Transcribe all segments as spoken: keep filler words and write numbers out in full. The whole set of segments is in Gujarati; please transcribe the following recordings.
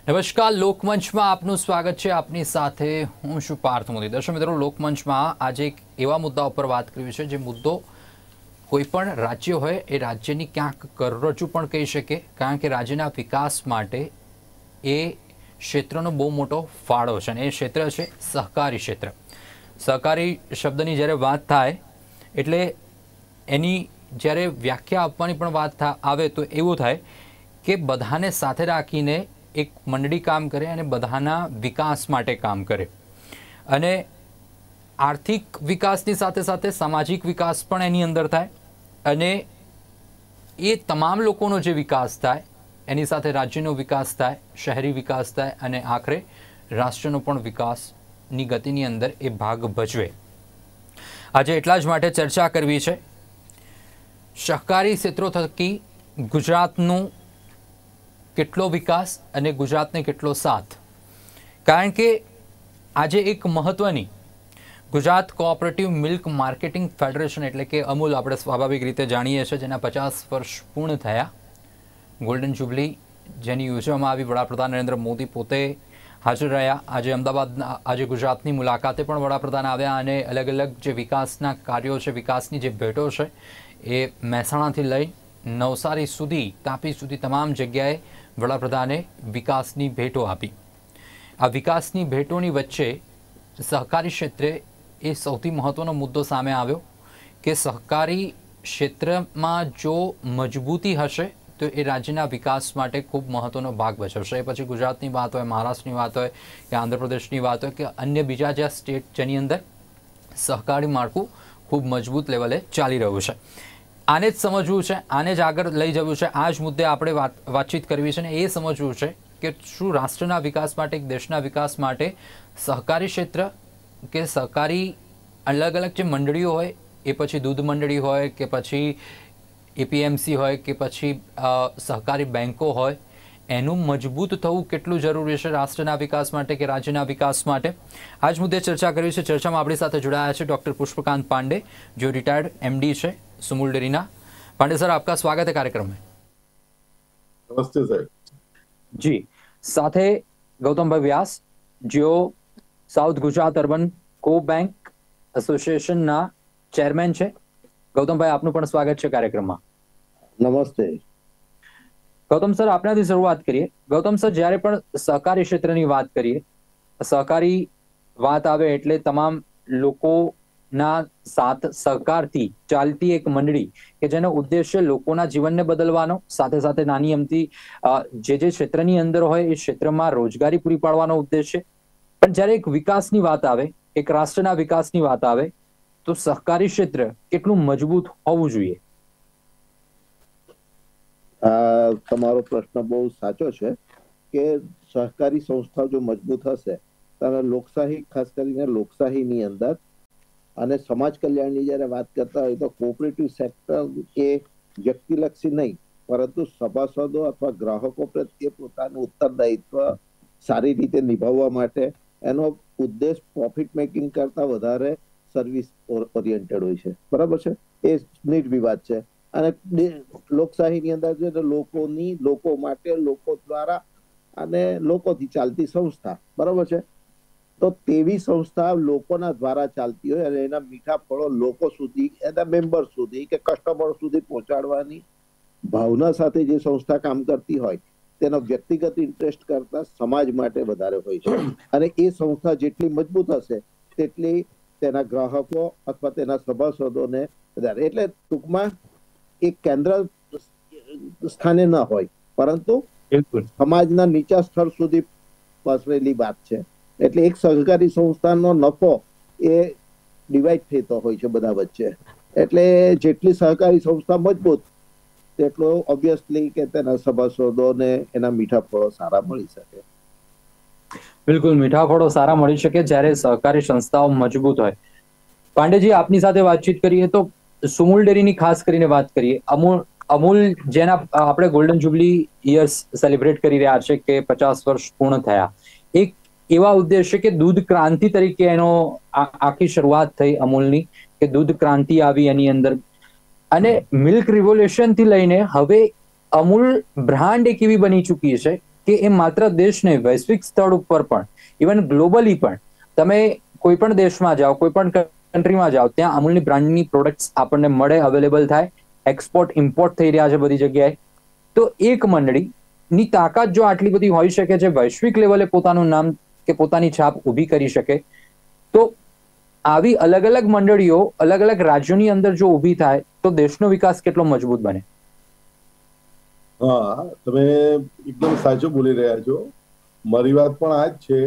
નમસ્કાર, લોકમંચમાં આપનું સ્વાગત છે. આપની સાથે હું છું પાર્થ મોદી. દર્શક મિત્રો, લોકમંચમાં આજે એક એવા મુદ્દા ઉપર વાત કરવી છે જે મુદ્દો કોઈ પણ રાજ્ય હોય એ રાજ્યની ક્યાંક કરોડરજ્જુ પણ કહી શકે, કારણ કે રાજ્યના વિકાસ માટે એ ક્ષેત્રનો બહુ મોટો ફાળો છે અને એ ક્ષેત્ર છે સહકારી ક્ષેત્ર. સહકારી શબ્દની જ્યારે વાત થાય એટલે એની જ્યારે વ્યાખ્યા આપવાની પણ વાત આવે તો એવું થાય કે બધાને સાથે રાખીને એક મંડળી કામ કરે અને બધાના વિકાસ માટે કામ કરે, અને આર્થિક વિકાસની સાથે સાથે સામાજિક વિકાસ પણ એની અંદર થાય, અને એ તમામ લોકોનો જે વિકાસ થાય એની સાથે રાજ્યનો વિકાસ થાય, શહેરી વિકાસ થાય, અને આખરે રાષ્ટ્રનો પણ વિકાસની ગતિની અંદર એ ભાગ ભજવે. આજે એટલા જ માટે ચર્ચા કરવી છે સહકારી ક્ષેત્રો થકી ગુજરાતનું કેટલો વિકાસ અને ગુજરાતને કેટલો સાથ. કારણ કે આજે એક મહત્વની Gujarat cooperative milk marketing federation એટલે કે અમૂલ આપણે સ્વાભાવિક રીતે જાણીએ છીએ, જેના પચાસ વર્ષ પૂર્ણ થયા, ગોલ્ડન જ્યુબલી જેની યોજવામાં આવી. વડાપ્રધાન નરેન્દ્ર મોદી પોતે હાજર રહ્યા. આજે અમદાવાદના આજે ગુજરાતની મુલાકાતે પણ વડાપ્રધાન આવ્યા અને અલગ અલગ જે વિકાસના કાર્યો છે, વિકાસની જે ભેટો છે એ મહેસાણાથી લઈ નવસારી સુધી, તાપી સુધી તમામ જગ્યાએ વડાપ્રધાને વિકાસની ભેટો આપી. આ વિકાસની ભેટોની વચ્ચે સહકારી ક્ષેત્રે એ સૌથી મહત્વનો મુદ્દો સામે આવ્યો કે સહકારી ક્ષેત્રમાં જો મજબૂતી હશે તો એ રાજ્યના વિકાસ માટે ખૂબ મહત્વનો ભાગ ભજવશે. એ પછી ગુજરાતની વાત હોય, મહારાષ્ટ્રની વાત હોય કે આંધ્રપ્રદેશની વાત હોય કે અન્ય બીજા જ્યાં સ્ટેટ જેની અંદર સહકારી માળખું ખૂબ મજબૂત લેવલે ચાલી રહ્યું છે, આને જ સમજવું છે, આને જ આગળ લઈ જવું છે. આ જ મુદ્દે આપણે વાત વાતચીત કરવી છે અને એ સમજવું છે કે શું રાષ્ટ્રના વિકાસ માટે, એક દેશના વિકાસ માટે સહકારી ક્ષેત્ર કે સહકારી અલગ અલગ જે મંડળીઓ હોય, એ પછી દૂધ મંડળી હોય કે પછી એપીએમસી હોય કે પછી સહકારી બેન્કો હોય, એનું મજબૂત થવું કેટલું જરૂરી છે રાષ્ટ્રના વિકાસ માટે કે રાજ્યના વિકાસ માટે. આ જ મુદ્દે ચર્ચા કરવી છે. ચર્ચામાં આપણી સાથે જોડાયા છે ડૉક્ટર પુષ્પકાંત પાંડે, जो रिटायर्ड एमडी છે सुमूल डेरीना. पांडे सर, आपका स्वागत है कार्यक्रम में. नमस्ते सर जी. સાથે ગૌતમભાઈ વ્યાસ, જેઓ south Gujarat urban co bank એસોસિએશનના ચેરમેન છે. ગૌતમભાઈ, આપનું પણ સ્વાગત છે કાર્યક્રમમાં. નમસ્તે. ગૌતમ સર, આપનાથી શરૂઆત કરીએ. ગૌતમ સર, જ્યારે પણ સહકારી ક્ષેત્રની વાત કરીએ, સહકારી વાત આવે એટલે તમામ લોકોના સાથ સહકારથી ચાલતી એક મંડળી કે જેનો ઉદ્દેશ્ય લોકોના જીવનને બદલવાનો, સાથે સાથે નાની અમથી જે જે ક્ષેત્રની અંદર હોય એ ક્ષેત્રમાં રોજગારી પૂરી પાડવાનો ઉદ્દેશ્ય. પણ જ્યારે એક વિકાસની વાત આવે, એક રાષ્ટ્રના વિકાસની વાત આવે તો સહકારી ક્ષેત્ર કેટલું મજબૂત હોવું જોઈએ? આ તમારો પ્રશ્ન બહુ સાચો છે કે સહકારી સંસ્થા જો મજબૂત હશે તો લોકશાહી, ખાસ કરીને લોકશાહીની અંદર અને સમાજ કલ્યાણની જ્યારે વાત કરતા હોય તો કોઓપરેટિવ સેક્ટર એ વ્યક્તિલક્ષી નહીં પરંતુ સભાસદો અથવા ગ્રાહકો પ્રત્યે પોતાનું ઉત્તરદાયિત્વ સારી રીતે નિભાવવા માટે એનો ઉદ્દેશ પ્રોફિટ મેકિંગ કરતા વધારે સર્વિસ ઓરિએન્ટેડ હોય છે. બરાબર છે, એ નિર્વિવાદ છે. અને લોકશાહીની અંદર છે લોકોની, લોકો માટે, લોકો દ્વારા અને લોકોથી ચાલતી સંસ્થા. બરાબર છે, તો તેવી સંસ્થા લોકોના દ્વારા ચાલતી હોય અને એના મીઠા ફળો લોકો સુધી, એના મેમ્બર સુધી કે કસ્ટમર સુધી પહોંચાડવાની ભાવના સાથે જે સંસ્થા કામ કરતી હોય તેનો વ્યક્તિગત ઇન્ટરેસ્ટ કરતા સમાજ માટે વધારે હોય છે. અને એ સંસ્થા જેટલી મજબૂત હશે તેટલી તેના ગ્રાહકો અથવા તેના સભાસદોને વધારે, એટલે ટૂંકમાં એક કેન્દ્ર સ્થાને ન હોય પરંતુ સમાજના નીચા સ્તર સુધી પસરેલી વાત છે. એટલે એક સહકારી સંસ્થાનો નફો એ ડિવાઈડ થતો હોય છે બધા વચ્ચે. એટલે જેટલી સહકારી સંસ્થા મજબૂત તેટલો ઓબ્વિયસલી કે તેના સભાસદોને એના મીઠા ફળો સારા મળી શકે. બિલકુલ, મીઠા ફળો સારા મળી શકે જ્યારે સહકારી સંસ્થાઓ મજબૂત હોય. પાંડેજી, આપની સાથે વાતચીત કરીએ તો સુમૂલ ડેરીની ખાસ કરીને વાત કરીએ. અમૂલ અમૂલ જેના આપણે ગોલ્ડન જ્યુબલી યર્સ સેલિબ્રેટ કરી રહ્યા છે કે પચાસ વર્ષ પૂર્ણ થયા, એક એવા ઉદ્દેશ્ય કે દૂધ ક્રાંતિ તરીકે એનો આખી શરૂઆત થઈ અમૂલની, કે દૂધ ક્રાંતિ આવી એની અંદર, અને મિલ્ક રિવોલ્યુશન થી લઈને હવે અમૂલ બ્રાન્ડ એક એવી બની ચૂકી છે કે એ માત્ર દેશ નહીં, વૈશ્વિક સ્તર ઉપર પણ, ઇવન ગ્લોબલી પણ તમે કોઈ પણ દેશમાં જાઓ, કોઈ પણ કન્ટ્રીમાં જાઓ, ત્યાં અમૂલની બ્રાન્ડની પ્રોડક્ટ્સ આપણને મળે, અવેલેબલ થાય, એક્સપોર્ટ ઇમ્પોર્ટ થઈ રહ્યા છે બધી જગ્યાએ. તો એક મંડળીની તાકાત જો આટલી બધી હોઈ શકે છે, વૈશ્વિક લેવલે પોતાનું નામ કે પોતાની છાપ ઊભી કરી શકે, તો આવી અલગ અલગ મંડળીઓ અલગ અલગ રાજ્યોની અંદર જો ઊભી થાય તો દેશનો વિકાસ કેટલો મજબૂત બને. હા, તમે એકદમ સાચું બોલી રહ્યા છો. મારી વાત પણ આ જ છે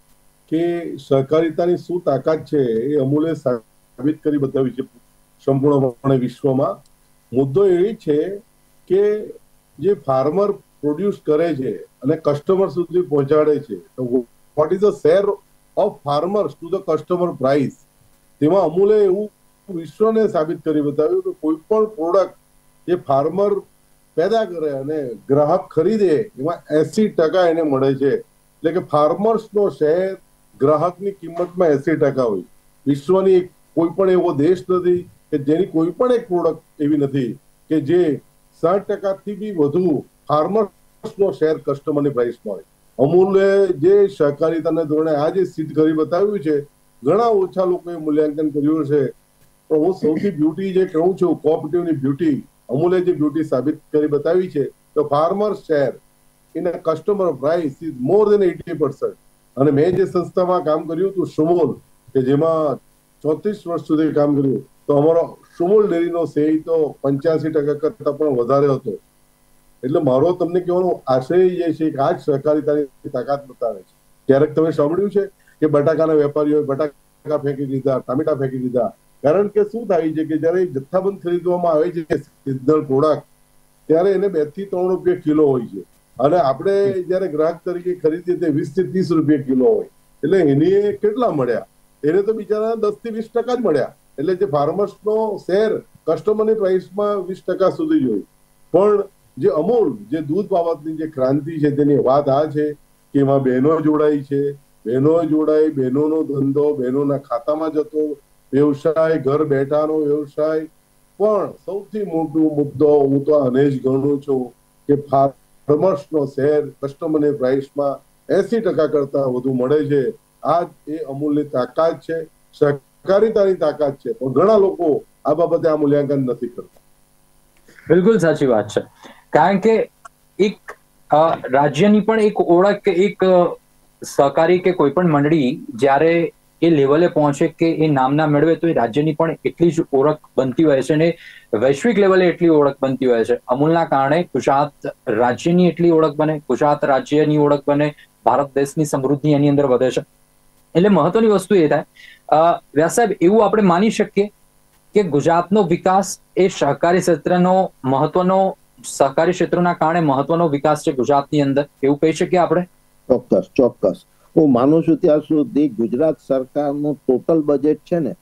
કે સહકારિતાની શું તાકાત છે એ અમૂલે સાબિત કરી બતાવી છે સંપૂર્ણપણે વિશ્વમાં. મુદ્દો એ છે કે જે ફાર્મર પ્રોડ્યુસ કરે છે અને કસ્ટમર સુધી પહોંચાડે છે, તો what is the share of farmers to the customer price, તેમાં અમૂલે એવું વિશ્વને સાબિત કરી બતાવ્યું કે કોઈ પણ પ્રોડક્ટ જે ફાર્મર પેદા કરે અને ગ્રાહક ખરીદે એમાં એસી ટકા એને મળે છે. એટલે કે ફાર્મર્સનો શેર ગ્રાહકની કિંમતમાં એસી ટકા હોય. વિશ્વની કોઈ પણ એવો દેશ નથી કે જેની કોઈ પણ એક પ્રોડક્ટ એવી નથી કે જે સાઠ ટકાથી બી વધુ ફાર્મર્સનો શેર કસ્ટમરની પ્રાઇસમાં હોય. અમૂલે જે સહકારિતાના ધોરણે આ જે સિદ્ધ કરી બતાવ્યું છે, ઘણા ઓછા લોકોએ મૂલ્યાંકન કર્યું છે, પણ હું સૌથી બ્યુટી જે કહું છું, કોઓપરેટિવની બ્યુટી, અમૂલે જે બ્યુટી સાબિત કરી બતાવી છે, તો farmer share in a customer price is more than eighty percent. અને મેં જે સંસ્થામાં કામ કર્યું હતું સુમોલ, કે જેમાં ચોત્રીસ વર્ષ સુધી કામ કર્યું, તો અમારો સુમોલ ડેરીનો શેર તો પંચ્યાસી ટકા કરતા પણ વધારે હતો. એટલે મારો તમને કહેવાનો આશય એ છે કે આ જ સહકારિતાની તાકાત બતાવે છે. ક્યારેક તમે સાંભળ્યું છે કે બટાકાના વેપારીઓએ બટાકા ફેંકી દીધા, ટામેટા ફેંકી દીધા? કારણ કે શું થાય છે કે જયારે જથ્થાબંધ ખરીદવામાં આવે છે સિઝનલ પ્રોડક્ટ, ત્યારે એને બે થી ત્રણ રૂપિયા કિલો હોય છે, અને આપણે જયારે ગ્રાહક તરીકે ખરીદીએ તે વીસ થી ત્રીસ રૂપિયા કિલો હોય. એટલે એને કેટલા મળ્યા? એને તો બિચારા દસ થી વીસ ટકા જ મળ્યા. એટલે જે ફાર્મર્સનો શેર કસ્ટમરની પ્રાઇસમાં વીસ ટકા સુધી જ હોય. પણ જે અમૂલ, જે દૂધ બાબતની જે ક્રાંતિ છે, તેની વાત આ છે કે એમાં બહેનો જોડાઈ છે, બહેનો જોડાઈ, બહેનોનો ધંધો બહેનોના ખાતામાં જતો, વ્યવસાય, ઘર બેઠાનો વ્યવસાય. પણ સૌથી મોટો મુદ્દો હું તો આને જ ગણું છું કે ફાર્મર્સનો શેર કસ્ટમરની પ્રાઇસમાં એસી ટકા કરતા વધુ મળે છે. આ એ અમૂલની તાકાત છે, સહકારિતાની તાકાત છે. પણ ઘણા લોકો આ બાબતે આ મૂલ્યાંકન નથી કરતા. બિલકુલ સાચી વાત છે. કારણ કે એક રાજ્યની પણ એક ઓળખ, એક સહકારી કે કોઈ પણ મંડળી જ્યારે એ લેવલે પહોંચે કે એ નામના મેળવે, તો એ રાજ્યની પણ એટલી જ ઓળખ બનતી હોય છે, અને વૈશ્વિક લેવલે એટલી ઓળખ બનતી હોય છે. અમૂલના કારણે ગુજરાત રાજ્યની એટલી ઓળખ બને, ગુજરાત રાજ્યની ઓળખ બને, ભારત દેશની સમૃદ્ધિ એની અંદર વધે છે. એટલે મહત્વની વસ્તુ એ થાય વ્યાસ સાહેબ, એવું આપણે માની શકીએ કે ગુજરાતનો વિકાસ એ સહકારી ક્ષેત્રનો મહત્વનો, સહકારી ક્ષેત્રના કારણે મહત્વનો વિકાસ છે ગુજરાતની અંદર, એવું કહી શકીએ આપણે? ચોક્કસ ચોક્કસ હું માનું છું. ત્યાં સુધી ગુજરાત સરકારનું ટોટલ બજેટ છે ને,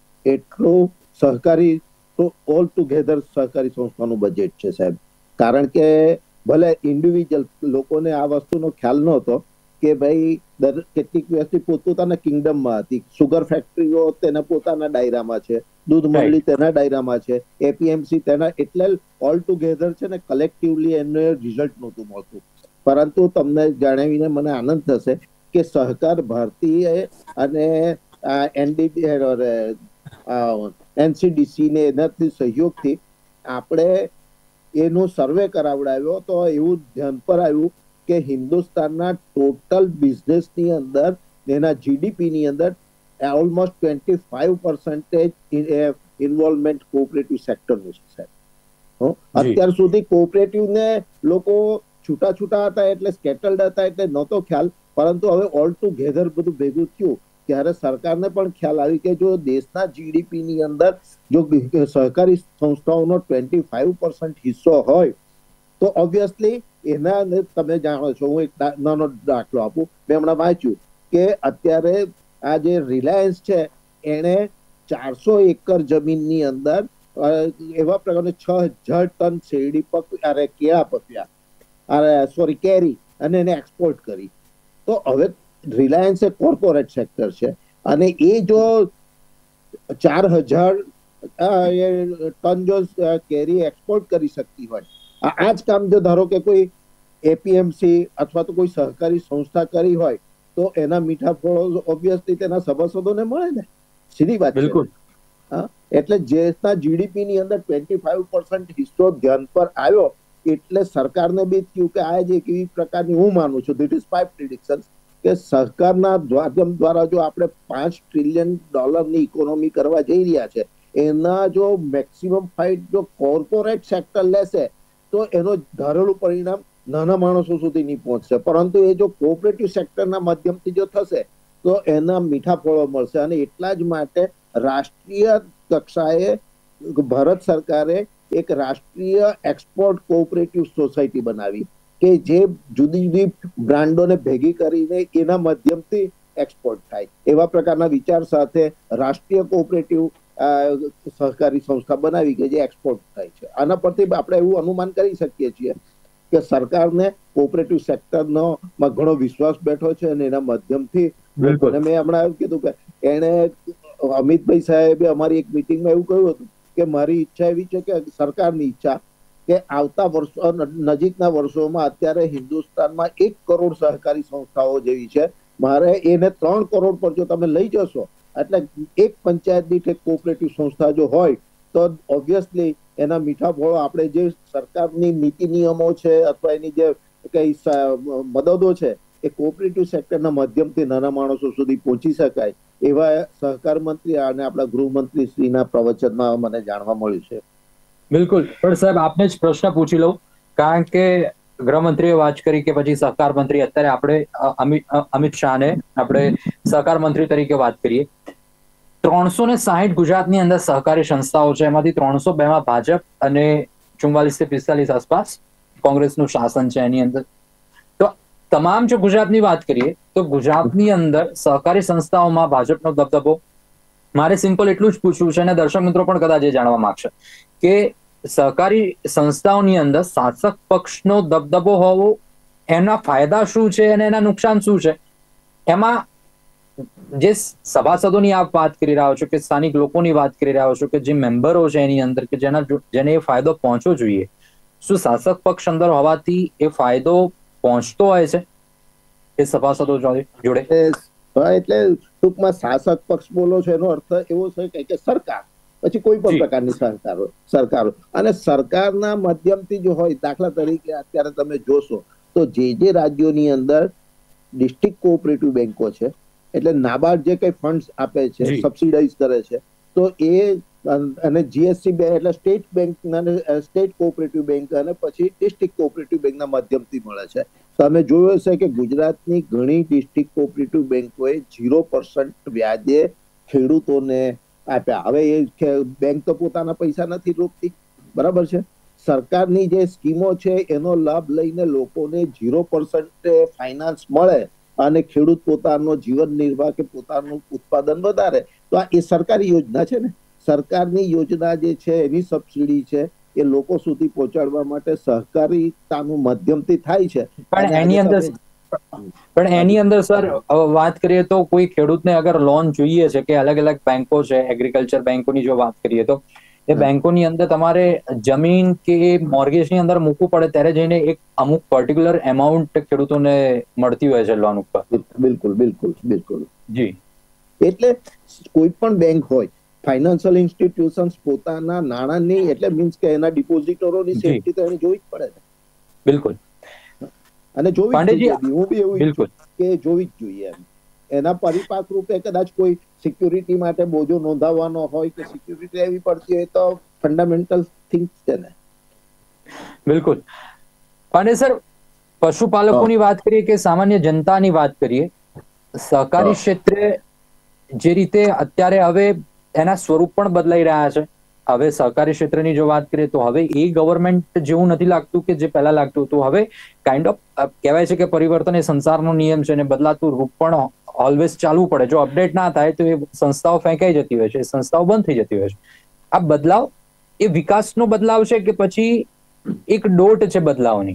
એટલું સહકારી ઓલ ટુગેધર સહકારી સંસ્થાનું બજેટ છે સાહેબ. કારણ કે ભલે ઇન્ડિવિજ્યુઅલ લોકોને આ વસ્તુનો ખ્યાલ નહોતો કે ભાઈ કેટલીક વ્યક્તિ પોતપોતાના કિંગડમમાં હતી. સુગર ફેક્ટરીઓ તેના પોતાના દાયરામાં છે, દૂધ મંડળી તેના દાયરામાં છે, એપીએમસી તેના, એટલે ઓલ ટુગેધર છે ને કલેક્ટિવલી એને રિઝલ્ટ નહોતું મળતું. પરંતુ તમને જણાવીને મને આનંદ થશે કે સહકાર ભારતીય અને એનડીડી એનસીડીસી ને એનાથી સહયોગથી આપણે એનો સર્વે કરાવડાવ્યો, તો એવું ધ્યાન પર આવ્યું કે હિન્દુસ્તાનના ટોટલ બિઝનેસની અંદર, એના જીડીપી ની અંદર almost twenty five percentage involvement cooperative સેક્ટરનું છે. અત્યાર સુધી કોઓપરેટિવ ને લોકો છૂટા છૂટા હતા, એટલે સ્કેટર્ડ હતા, એટલે નહોતો ખ્યાલ. પરંતુ હવે ઓલ ટુગેધર બધું ભેગું થયું ત્યારે સરકારને પણ ખ્યાલ આવી કે જો દેશના જીડીપી ની અંદર જો સહકારી સંસ્થાઓનો ટ્વેન્ટી ફાઈવ પર્સન્ટ હિસ્સો હોય, તો ઓબ્વિયસલી એના, તમે જાણો છો, હું એક નાનો દાખલો આપું. મેં હમણાં વાંચ્યું કે અત્યારે આ જે રિલાયન્સ છે, એને ચારસો એકર જમીનની અંદર એવા પ્રકારના છ હજાર ટન શેરડી પક અરે કેળા પક્યા, અરે સોરી કેરી, અને એને એક્સપોર્ટ કરી. તો હવે રિલાયન્સ એ કોર્પોરેટ સેક્ટર છે, અને એ જો ચાર હજાર ટન જો કેરી એક્સપોર્ટ કરી શકતી હોય, આ જ કામ જો ધારો કે કોઈ એપીએમસી અથવા તો કોઈ સહકારી સંસ્થા કરી હોય તો એના મીઠા ફળો ઓબ્વિયસલી તેના સભાસદોને મળે ને, સીધી વાત છે. બિલકુલ. હા, એટલે જેના જીડીપી ની અંદર ટ્વેન્ટી ફાઈવ પર્સન્ટ હિસ્સો ધ્યાન પર આવ્યો એટલે સરકારને બી થયું કે આ જે કેવી પ્રકારની, હું માનું છું ધીટ ઇઝ માય પ્રિડિક્શન, કે સરકારના માધ્યમ દ્વારા જો આપણે પાંચ ટ્રિલિયન ડોલરની ઇકોનોમી કરવા જઈ રહ્યા છે, એના જો મેક્સિમમ ફાઇટ જો કોર્પોરેટ સેક્ટર લેશે તો એનો ધારેલું પરિણામ નાના માણસો સુધી નહીં પહોંચશે, પરંતુ એ જો કોઓપરેટિવ સેક્ટરના માધ્યમથી જો થશે તો એના મીઠા ફળો મળશે. અને એટલા જ માટે રાષ્ટ્રીય કક્ષાએ ભારત સરકારે એક રાષ્ટ્રીય એક્સપોર્ટ કોઓપરેટિવ સોસાયટી બનાવી કે જે જુદી જુદી બ્રાન્ડોને ભેગી કરીને એના માધ્યમથી એક્સપોર્ટ થાય, એવા પ્રકારના વિચાર સાથે રાષ્ટ્રીય કોઓપરેટિવ સહકારી સંસ્થા બનાવી કે જે એક્સપોર્ટ થાય છે. આના પરથી આપણે એવું અનુમાન કરી શકીએ છીએ કે સરકારને કોઓપરેટિવ સેક્ટરનો માં ઘણો વિશ્વાસ બેઠો છે અને એના માધ્યમથી મેં હમણાં એવું કીધું કે એને અમિતભાઈ સાહેબે અમારી એક મિટિંગમાં એવું કહ્યું હતું કે મારી ઈચ્છા એવી છે કે સરકારની ઈચ્છા કે આવતા વર્ષો નજીકના વર્ષોમાં અત્યારે હિન્દુસ્તાનમાં એક કરોડ સહકારી સંસ્થાઓ જેવી છે, મારે એને ત્રણ કરોડ પર જો તમે લઈ જશો એટલે એક પંચાયત દીઠ એક કોઓપરેટિવ સંસ્થા જો હોય તો ઓબ્વિયસલી એના મીઠા ફળો આપણે જે સરકારની નીતિ નિયમો છે અથવા એની જે કઈ મદદો છે એ કોઓપરેટિવ સેક્ટરના માધ્યમથી નાના માણસો સુધી પહોંચી શકાય, એવા સહકાર મંત્રી અને આપણા ગૃહમંત્રી શ્રીના પ્રવચનમાં મને જાણવા મળ્યું છે. બિલકુલ. પણ સાહેબ આપને જ પ્રશ્ન પૂછી લઉં, કારણ કે ગૃહમંત્રીએ વાત કરી કે પછી સહકાર મંત્રી, અત્યારે આપણે અમિત અમિત શાહને આપણે સહકાર મંત્રી તરીકે વાત કરીએ. ત્રણસો ને સાહીઠ ગુજરાતની અંદર સહકારી સંસ્થાઓ છે, એમાંથી ત્રણસો બે માં ભાજપ અને ચુમ્માલીસ થી પિસ્તાલીસ આસપાસ કોંગ્રેસનું શાસન છે એની અંદર. તો તમામ જો ગુજરાતની વાત કરીએ તો ગુજરાતની અંદર સહકારી સંસ્થાઓમાં ભાજપનો દબદબો, મારે સિમ્પલ એટલું જ પૂછવું છે અને દર્શક મિત્રો પણ કદાચ એ જાણવા માંગશે કે સહકારી સંસ્થાઓની અંદર શાસક પક્ષનો દબદબો હોવો એના ફાયદા શું છે અને એના નુકસાન શું છે? એમાં જે સભાસદોની આપ વાત કરી રહ્યા છો કે સ્થાનિક લોકોની વાત કરી રહ્યા છો કે જે મેમ્બરો છે એની અંદર કે જેના જેને એ ફાયદો પહોંચવો જોઈએ, શું શાસક પક્ષ અંદર હોવાથી એ ફાયદો પહોંચતો હોય છે એ સભાસદો જોડે? એટલે ટૂંકમાં શાસક પક્ષ બોલો છો એનો અર્થ એવો છે કે સરકાર, પછી કોઈ પણ પ્રકારની સરકારો સરકારો અને સરકારના માધ્યમથી જો હોય, દાખલા તરીકે અત્યારે તમે જોશો તો જે જે રાજ્યોની અંદર ડિસ્ટ્રિક્ટ કોઓપરેટિવ બેંકો છે, એટલે નાબાર્ડ જે કઈ ફંડ આપે છે, સબસિડાઇઝ કરે છે, તો એ અને જીએસસી બેંક એટલે state bank state cooperative bank અને પછી ડિસ્ટ્રિક્ટ કોઓપરેટિવ બેંકના માધ્યમથી મળે છે. તમે જોયું હશે કે ગુજરાતની ઘણી ડિસ્ટ્રિક્ટ કોઓપરેટિવ બેંકોએ ઝીરો પર્સન્ટ વ્યાજે ખેડૂતોને આપ્યા. હવે એ બેંક તો પોતાના પૈસા નથી રોકતી, બરાબર છે, સરકારની જે સ્કીમો છે એનો લાભ લઈને લોકોને ઝીરો પર્સન્ટ ફાઇનાન્સ મળે અને ખેડૂત પોતાનો જીવન નિર્વાહ કે પોતાનું ઉત્પાદન વધારે, તો આ એ સરકારી યોજના છે ને. સરકારની યોજના જે છે એની સબસિડી છે એ લોકો સુધી પહોંચાડવા માટે સહકારીતાનું માધ્યમથી થાય છે. પણ એની અંદર પણ એની અંદર સર વાત કરીએ તો કોઈ ખેડૂતને અગર લોન જોઈએ છે કે અલગ અલગ બેંકો છે, એગ્રીકલ્ચર બેંકોની જો વાત કરીએ તો એ બેંકોની અંદર તમારે જમીન કે મોર્ગેજની અંદર મૂકવું પડે ત્યારે જઈને એક અમુક પર્ટિક્યુલર એમાઉન્ટ ખેડૂતોને મળતી હોય છે લોન ઉપર. બિલકુલ બિલકુલ બિલકુલ જી. એટલે કોઈ પણ બેંક હોય, ફાઇનાન્શિયલ ઇન્સ્ટિટ્યુશન્સ પોતાના નાણાંની એટલે મીન્સ કે એના ડિપોઝિટરોની સેફટી તો એને જોવી જ પડે છે. બિલકુલ. અને જોવી જ જોઈએ, હું બી એવું કે જોવી જ જોઈએ એમ. એના પરિપાક રૂપે કદાચ કોઈ સિક્યુરિટી માટે બોજો નોંધાવવાનો હોય કે સિક્યુરિટી લેવી પડતી હોય તો ફંડામેન્ટલ થિંગ્સ છે ને. બિલકુલ. અને સર પશુપાલકોની વાત કરીએ કે સામાન્ય જનતાની વાત કરીએ, સહકારી ક્ષેત્રે જે રીતે અત્યારે હવે એના સ્વરૂપ પણ બદલાઈ રહ્યા છે. હવે સહકારી ક્ષેત્રની જો વાત કરીએ તો હવે એ ગવર્મેન્ટ જેવું નથી લાગતું કે જે પહેલા લાગતું હતું. હવે કાઇન્ડ ઓફ કહેવાય છે કે પરિવર્તન એ સંસારનો નિયમ છે અને બદલાતું રૂપ પણ ઓલવેઝ ચાલવું પડે. જો અપડેટ ના થાય તો એ સંસ્થાઓ ફેંકાઈ જતી હોય છે, એ સંસ્થાઓ બંધ થઈ જતી હોય છે. આ બદલાવ એ વિકાસનો બદલાવ છે કે પછી એક દોટ છે બદલાવની?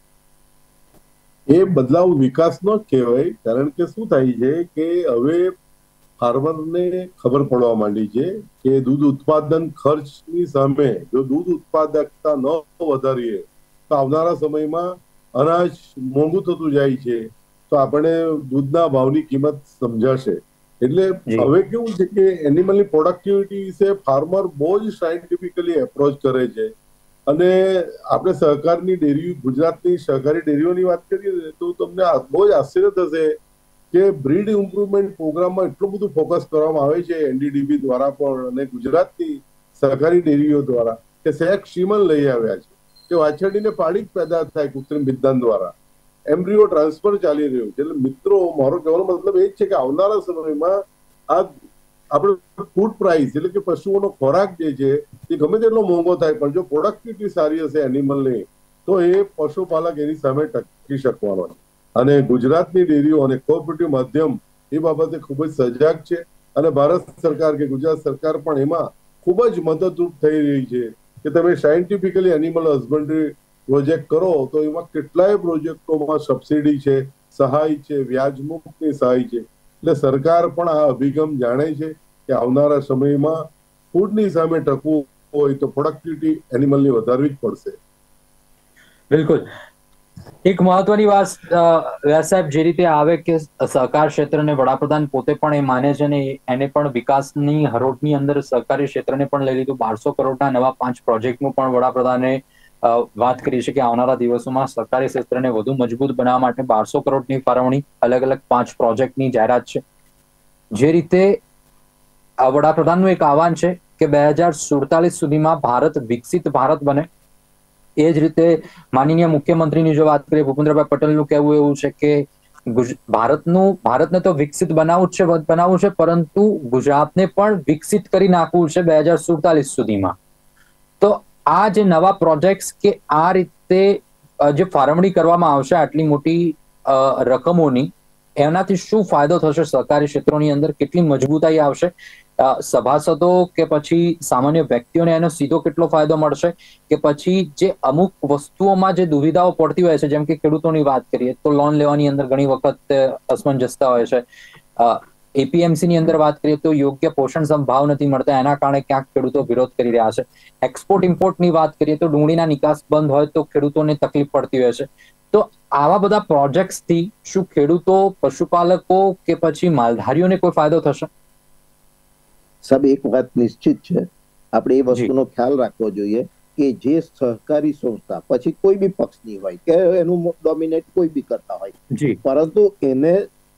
એ બદલાવ વિકાસનો જ કહેવાય, કારણ કે શું થાય છે કે હવે ફાર્મરને ખબર પડવા માંડી છે કે દૂધ ઉત્પાદન ખર્ચની સામે જો દૂધ ઉત્પાદકતા ન વધારીએ તો આવનારા સમયમાં અનાજ મોંઘું થતું જાય છે તો આપણે દૂધના ભાવની કિંમત સમજાશે. એટલે હવે કેવું છે કે એનિમલની પ્રોડક્ટિવિટી વિશે ફાર્મર બહુ જ સાયન્ટિફિકલી એપ્રોચ કરે છે. અને આપણે સહકારની ડેરી, ગુજરાતની સહકારી ડેરીઓની વાત કરીએ તો તમને બહુ જ આશ્ચર્ય થશે કે બ્રીડ ઇમ્પ્રુવમેન્ટ પ્રોગ્રામમાં એટલું બધું ફોકસ કરવામાં આવે છે એનડીડીબી દ્વારા પણ અને ગુજરાતની સહકારી ડેરીઓ દ્વારા કે સેક સીમન લઈ આવ્યા છે કે વાછરડીને પાડી જ પેદા થાય કૃત્રિમ વિધાન દ્વારા. એમ્બ્રિયો ટ્રાન્સફર ચાલી રહ્યું છે. એટલે મિત્રો, મારો કહેવાનો મતલબ એ જ છે કે આવનારા સમયમાં આ આપણે ફૂડ પ્રાઇસ એટલે કે પશુઓનો ખોરાક જે છે એ ગમે તેટલો મોંઘો થાય પણ જો પ્રોડક્ટિવિટી સારી હશે એનિમલની તો એ પશુપાલક એની સામે ટકી શકવાનો છે. અને ગુજરાતની ડેરીઓ અને કોઓપરેટિવ માધ્યમ એ બાબતે ખૂબ જ સજાગ છે અને ભારત સરકાર કે ગુજરાત સરકાર પણ એમાં ખૂબ જ મદદરૂપ થઈ રહી છે કે તમે સાયન્ટિફિકલી એનિમલ હસબન્ડરી પ્રોજેક્ટ કરો તો એમાં કેટલાય પ્રોજેક્ટોમાં સબસિડી છે, સહાય છે, વ્યાજ મુક્તની સહાય છે. એટલે સરકાર પણ આ અભિગમ જાણે છે કે આવનારા સમયમાં ફૂડની સામે ટકવું હોય તો પ્રોડક્ટિવિટી એનિમલની વધારવી જ પડશે. બિલકુલ. એક મહત્વની વાત વ્યાસ સાહેબ, જે રીતે આવે કે સહકાર ક્ષેત્રને વડાપ્રધાન પોતે પણ એ માને છે ને એને પણ વિકાસની હરોળની અંદર સહકારી ક્ષેત્રને પણ લઈ લીધું. બારસો કરોડના નવા પાંચ પ્રોજેક્ટનું પણ વડાપ્રધાને વાત કરી છે કે આવનારા દિવસોમાં સરકારી ક્ષેત્રને વધુ મજબૂત બનાવવા માટે બારસો કરોડની ફાળવણી, અલગ અલગ પાંચ પ્રોજેક્ટની જાહેરાત છે. જે રીતે વડાપ્રધાનનું એક આહવાન છે કે બે હજાર સુડતાલીસ સુધીમાં ભારત વિકસિત ભારત બને. એ જ રીતે માનનીય મુખ્યમંત્રીની જો વાત કરીએ, ભૂપેન્દ્રભાઈ પટેલનું કહેવું એવું છે કે ભારતનું ભારતને તો વિકસિત બનાવવું જ છે બનાવવું છે પરંતુ ગુજરાતને પણ વિકસિત કરી નાખવું છે બે હજાર સુડતાલીસ સુધીમાં. તો આ જે નવા પ્રોજેક્ટ્સ કે આ રીતે જે ફાળવણી કરવામાં આવશે આટલી મોટી રકમોની, એનાથી શું ફાયદો થશે સહકારી ક્ષેત્રોની અંદર? કેટલી મજબૂતાઈ આવશે? સભાસદો કે પછી સામાન્ય વ્યક્તિઓને એનો સીધો કેટલો ફાયદો મળશે? કે પછી જે અમુક વસ્તુઓમાં જે દુવિધાઓ પડતી હોય છે, જેમ કે ખેડૂતોની વાત કરીએ તો લોન લેવાની અંદર ઘણી વખત અસમંજસતા હોય છે. એપીએમસી ની અંદર વાત કરીએ તો યોગ્ય પોષણક્ષમ ભાવ નથી મળતા, એના કારણે ક્યાંક ખેડૂતો વિરોધ કરી રહ્યા છે. એક્સપોર્ટ ઇમ્પોર્ટની વાત કરીએ તો ડુંગળીના નિકાસ બંધ હોય તો ખેડૂતોને તકલીફ પડતી હોય છે. તો આવા બધા પ્રોજેક્ટ્સથી શું ખેડૂતો, પશુપાલકો કે પછી માલધારીઓને કોઈ ફાયદો થશે? સાહેબ, એક વાત નિશ્ચિત છે, આપણે એ વસ્તુનો ખ્યાલ રાખવો જોઈએ કે જે સહકારી સંસ્થા પછી કોઈ બી પક્ષની હોય કે એનું ડોમિનેટ કોઈ બી કરતા હોય, પરંતુ એને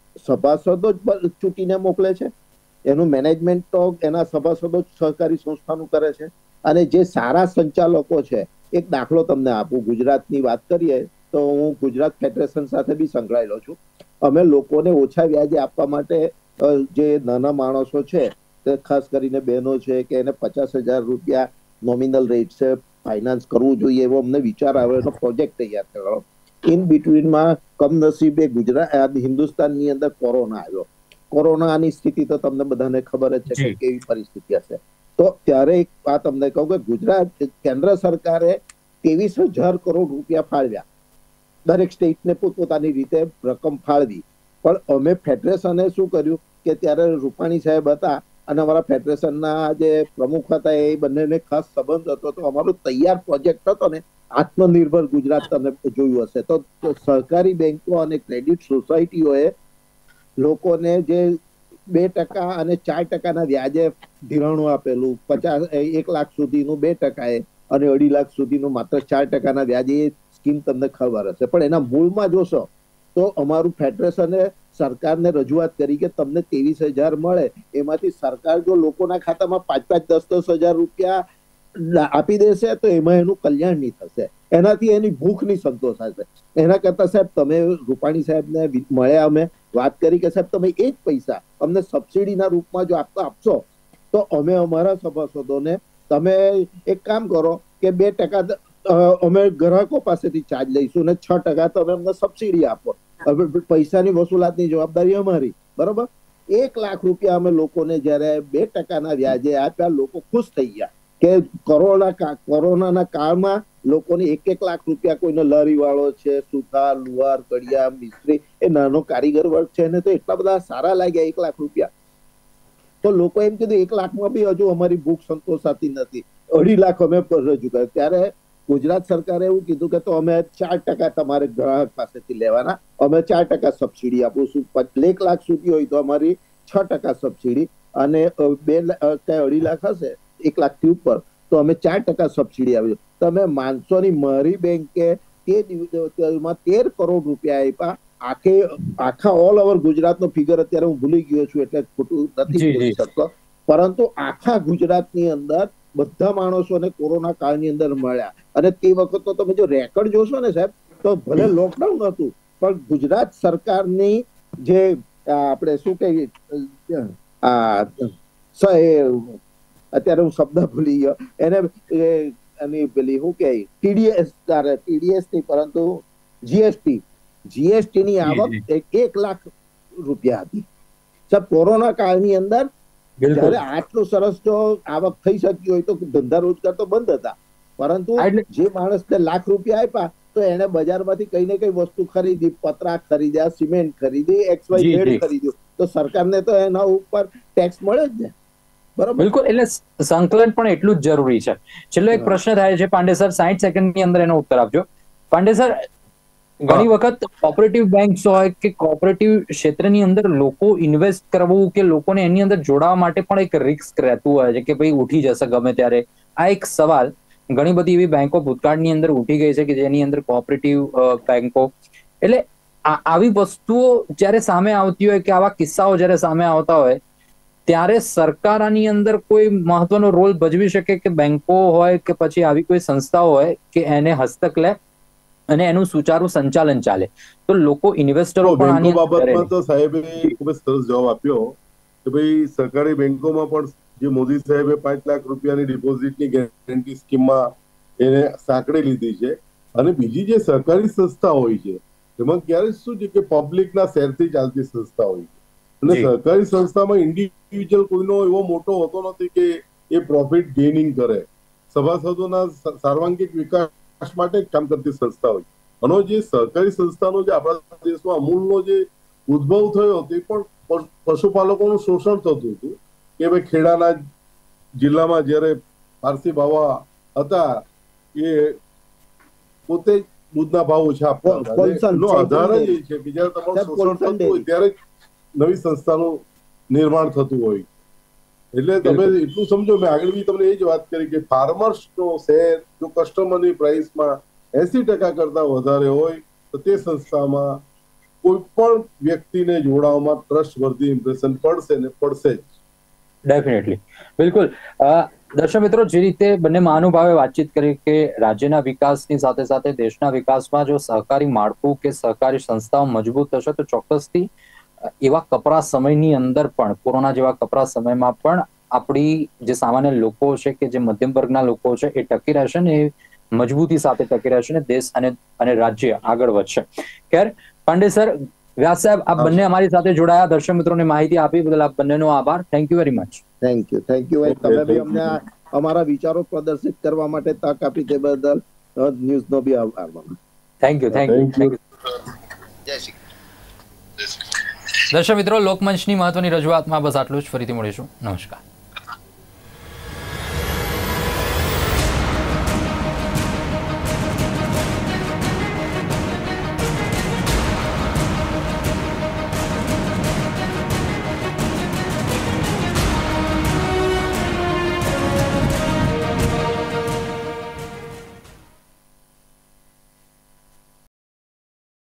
સભાસદો જ ચૂંટીને મોકલે છે, એનું મેનેજમેન્ટ તો એના સભાસદો જ સહકારી સંસ્થાનું કરે છે. અને જે સારા સંચાલકો છે, એક દાખલો તમને આપું, ગુજરાતની વાત કરીએ તો હું ગુજરાત ફેડરેશન સાથે બી સંકળાયેલો છું. અમે લોકોને ઓછા વ્યાજે આપવા માટે જે નાના માણસો છે, ખાસ કરીને બહેનો છે, કે એને પચાસ હજાર રૂપિયા નોમિનલ રેટ છે ફાઇનાન્સ કરવું જોઈએ એવો અમને વિચાર આવ્યો, એનો પ્રોજેક્ટ તૈયાર કર્યો. ઇન બિટવીનમાં કમનસીબે ગુજરાત હિન્દુસ્તાનની અંદર કોરોના આવ્યો. કોરોનાની સ્થિતિ તો તમને બધાને ખબર જ છે કે કેવી પરિસ્થિતિ હશે. તો ત્યારે એક વાત તમને કહું કે ગુજરાત કેન્દ્ર સરકારે ત્રેવીસ હજાર કરોડ રૂપિયા ફાળવ્યા, દરેક સ્ટેટને પોતપોતાની રીતે રકમ ફાળવી. પણ અમે ફેડરેશને શું કર્યું કે ત્યારે રૂપાણી સાહેબ હતા અને અમારા ફેડરેશનના જે પ્રમુખ હતા એ બંનેને ખાસ સંબંધ હતો. તો અમારો તૈયાર પ્રોજેક્ટ હતો ને આત્મનિર્ભર ગુજરાત, તમે જોયું હશે તો સહકારી બેંકો અને ક્રેડિટ સોસાયટીઓએ લોકોને જે બે ટકા અને ચાર ટકાના વ્યાજે ધિરાણું આપેલું, પચાસ એક લાખ સુધીનું બે ટકાએ અને અઢી લાખ સુધીનું માત્ર ચાર ટકાના વ્યાજે, એ સ્કીમ તમને ખબર હશે. પણ એના મૂળમાં જોશો તો અમારું ફેડરેશને સરકારને રજૂઆત કરી કે તમને ત્રેવીસ હજાર મળે, એમાંથી સરકાર જો લોકોના ખાતામાં પાંચ પાંચ દસ દસ હજાર રૂપિયા આપી દેશે તો એમાં એનું કલ્યાણ નહીં થશે, એનાથી એની ભૂખ નહીં સંતોષાશે. એના કરતા સાહેબ તમે રૂપાણી સાહેબને મળ્યા, અમે વાત કરી કે સાહેબ તમે એ જ પૈસા અમને સબસિડીના રૂપમાં જો આપતા આપશો તો અમે અમારા સભાસદોને, તમે એક કામ કરો કે બે ટકા અમે ગ્રાહકો પાસેથી ચાર્જ લઈશું અને છ ટકા તમે અમને સબસિડી આપો. પૈસાની વસૂલાતની જવાબદારી અમારી, બરોબર? એક લાખ રૂપિયા અમે લોકોને જયારે બે ટકાના વ્યાજે આપ્યા, લોકો ખુશ થઈ ગયા કે કોરોના કોરોનાના કાળમાં લોકોને એક એક લાખ રૂપિયા, કોઈને લારી વાળો છે, સુથાર, લુહાર, કડિયા, મિસ્ત્રી, એ નાનો કારીગર વર્ગ છે, એને તો એટલા બધા સારા લાગ્યા એક લાખ રૂપિયા. તો લોકો એમ કીધું એક લાખમાં બી હજુ અમારી ભૂખ સંતોષાતી નથી, અઢી લાખ અમે રજૂ કર્યા. ત્યારે ગુજરાત સરકારે એવું કીધું કે તો અમે ચાર ટકા તમારે ગ્રાહક પાસેથી લેવાના, અમે ચાર ટકા સબસિડી આપીશું. એક લાખ સુધી હોય તો અમારી છ ટકા સબસિડી, અને બે કે અઢી લાખ હશે એક લાખ થી ઉપર તો અમે ચાર ટકા સબસિડી આપીશું. તમે માનસો ની મારી બેંકે તે દિવસમાં તેર કરોડ રૂપિયા આપ્યા. આખે આખા ઓલ ઓવર ગુજરાતનો ફિગર અત્યારે હું ભૂલી ગયો છું એટલે ખોટું નથી બોલી શકતો, પરંતુ આખા ગુજરાતની અંદર બધા માણસોને કોરોના કાળની અંદર મળ્યા. અને તે વખત તો તમે જો રેકોર્ડ જોશો ને સાહેબ, તો ભલે લોકડાઉન હતું પણ ગુજરાત સરકારની જે આપણે શું કહીએ આ અત્યારે હું શબ્દ ભૂલી ગયો એને, એની પેલી શું કહે ટીડીએસ ટીડીએસ નહીં પરંતુ જીએસટી જીએસટી ની આવક એક લાખ રૂપિયા હતી સાહેબ કોરોના કાળની અંદર. જયારે આટલું સરસ જો આવક થઈ શકી હોય તો ધંધા રોજગાર તો બંધ હતા, પરંતુ જે માણસને લાખ રૂપિયા આપ્યા તો એને બજારમાંથી કઈ ને કઈ વસ્તુ ખરીદી, પતરા ખરીદ્યા, સિમેન્ટ ખરીદી, એક્સ વાય ઝેડ ખરીદ્યું, તો સરકારને તો એના ઉપર ટેક્સ મળે જ ને. બરાબર, બિલકુલ. એટલે સંકલન પણ એટલું જ જરૂરી છે. છેલ્લો એક પ્રશ્ન થાય છે પાંડે સર, સાઠ સેકન્ડ ની અંદર એનો ઉત્તર આપજો. પાંડે સર, ઘણી વખત કોઓપરેટિવ બેંક્સ હોય કે કોઓપરેટિવ ક્ષેત્રની અંદર લોકો ઇન્વેસ્ટ કરવું કે લોકોને એની અંદર જોડાવા માટે પણ એક રિસ્ક રહેતું હોય છે કે ભાઈ ઉઠી જશે ગમે ત્યારે. આ એક સવાલ, ઘણી બધી એવી બેંકો ભૂતકાળની અંદર ઉઠી ગઈ છે કે જેની અંદર કોઓપરેટિવ બેંકો, એટલે આવી વસ્તુઓ જયારે સામે આવતી હોય કે આવા કિસ્સાઓ જયારે સામે આવતા હોય ત્યારે સરકાર આની અંદર કોઈ મહત્વનો રોલ ભજવી શકે કે બેંકો હોય કે પછી આવી કોઈ સંસ્થાઓ હોય કે એને હસ્તક લે અને એનું સુચારું સંચાલન ચાલે, તો લોકો ઇન્વેસ્ટરો પણ આની બાબતમાં તો સાહેબે ખૂબ જ સરસ જવાબ આપ્યો કે ભાઈ સરકારી બેંકોમાં પણ જે મોદી સાહેબે પાંચ લાખ રૂપિયાની ડિપોઝિટની ગેરંટી સ્કીમમાં એને સાંકળી લીધી છે. અને બીજી જે સરકારી સંસ્થા હોય છે એમાં ક્યારે શું છે કે પબ્લિકના શેરથી ચાલતી સંસ્થા હોય છે, અને સરકારી સંસ્થામાં ઇન્ડિવિજ્યુઅલ કોઈનો એવો મોટો હોતો નથી કે એ પ્રોફિટ ગેઇનિંગ કરે. સભાસદોના સર્વાંગીક વિકાસ માટે કામ કરતી સંસ્થા હોય. અને જે સરકારી સંસ્થાનો જે આપણા દેશમાં અમૂલનો જે ઉદ્ભવ થયો તે પણ પશુપાલકોનું શોષણ થતું હતું કે ભાઈ ખેડાના જિલ્લામાં જયારે પારસી બાવા હતા એ પોતે દૂધના ભાવ ઓછા આપતા એનો આધાર જ એ છે કે જયારે તમારું શોષણ થતું હોય ત્યારે નવી સંસ્થાનું નિર્માણ થતું હોય. એટલે તમે એટલું સમજો, મેં આગળ બી તમને એ જ વાત કરી કે ફાર્મર્સ નો શેર જો કસ્ટમરની પ્રાઇસમાં એસી ટકા કરતા વધારે હોય તો તે સંસ્થામાં કોઈ પણ વ્યક્તિને જોડાવામાં ટ્રસ્ટવર્ધી ઇમ્પ્રેશન પડશે ને પડશે જ. ડેફિનેટલી, બિલકુલ. દર્શક મિત્રો, જે રીતે બંને મહાનુભાવે વાતચીત કરી કે રાજ્યના વિકાસની સાથે સાથે દેશના વિકાસમાં જો સહકારી માળખું કે સહકારી સંસ્થાઓ મજબૂત થશે તો ચોક્કસથી એવા કપરા સમયની અંદર પણ, કોરોના જેવા કપરા સમયમાં પણ આપણી જે સામાન્ય લોકો છે કે જે મધ્યમ વર્ગના લોકો છે એ ટકી રહેશે ને એ મજબૂતી સાથે ટકી રહેશે ને દેશ અને અને રાજ્ય આગળ વધશે. ખેર, પાંડે સર, વ્યાસ સાહેબ, આપ બંને અમારી સાથે જોડાયા, દર્શક મિત્રોને માહિતી આપી બદલ આપ બંનેનો આભાર. Thank you very much. Thank you thank you તમે બી અમને અમારા વિચારો પ્રદર્શિત કરવા માટે તક આપી તે બદલ ન્યૂઝનો બી આભાર. થેન્ક યુ થેન્ક યુ જય શ્રી દર્શક મિત્રો, લોકમંચની મહત્વની રજૂઆતમાં બસ આટલું જ. ફરીથી મળીશું. નમસ્કાર.